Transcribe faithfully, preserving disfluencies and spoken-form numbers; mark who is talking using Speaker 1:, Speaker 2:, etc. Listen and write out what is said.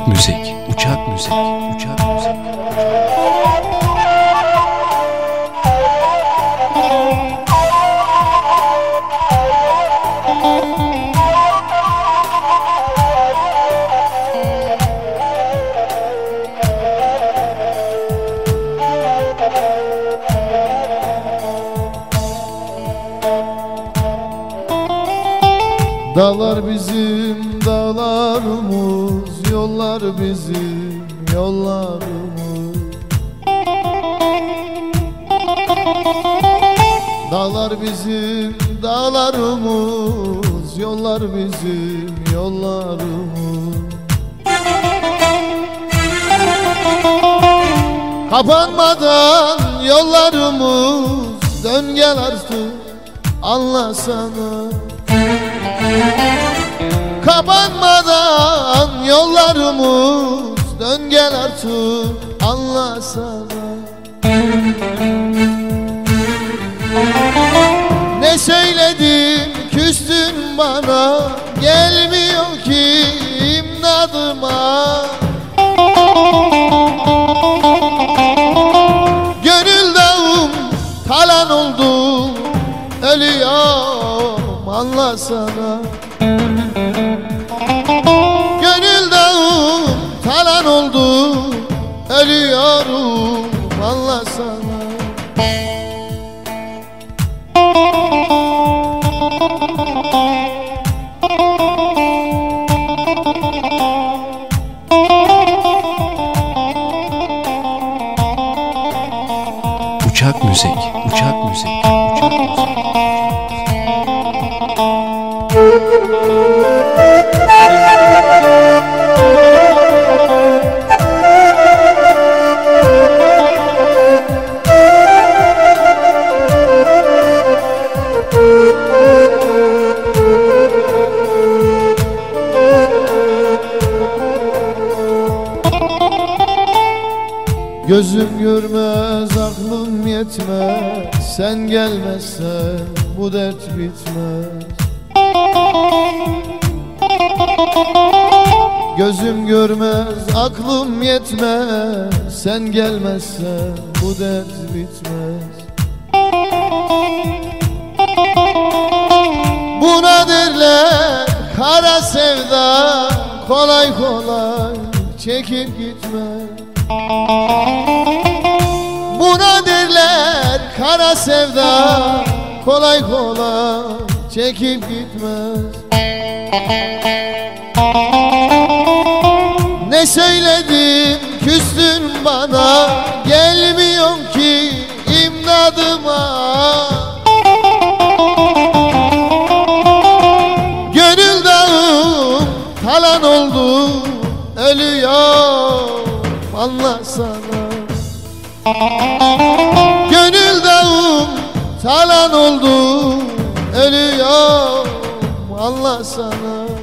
Speaker 1: Uçak müzik, uçak müzik, uçak müzik.
Speaker 2: Dağlar bizim dağlarımız, yollar bizim yollarımız. Dağlar bizim dağlarımız, yollar bizim yollarımız. Kapanmadan yollarımız, dön gel artık anlasana. Kapanmadan yollarımız, dön gel artık anlasana. Ne söyledim küstün bana, gelmiyor ki imdadıma. Gönül dağım talan oldu, ölüyorum anlasana. Gönül dağım talan oldu, ölüyorum anlasana.
Speaker 1: Uçak müzik, uçak müzik, uçak müzik.
Speaker 2: Gözüm görmez, aklım yetmez, sen gelmezsen bu dert bitmez. Gözüm görmez, aklım yetmez, sen gelmezsen bu dert bitmez. Buna derler kara sevda, kolay kolay çekip gitmez. Buna derler kara sevda, kolay kolay çekip gitmez. Ne söyledim küstün bana, gelmiyor ki imdadıma. Gönül dağım talan oldu, ölüyorum anlasana. Gönül dağım talan oldu, ölüyorum anlasana.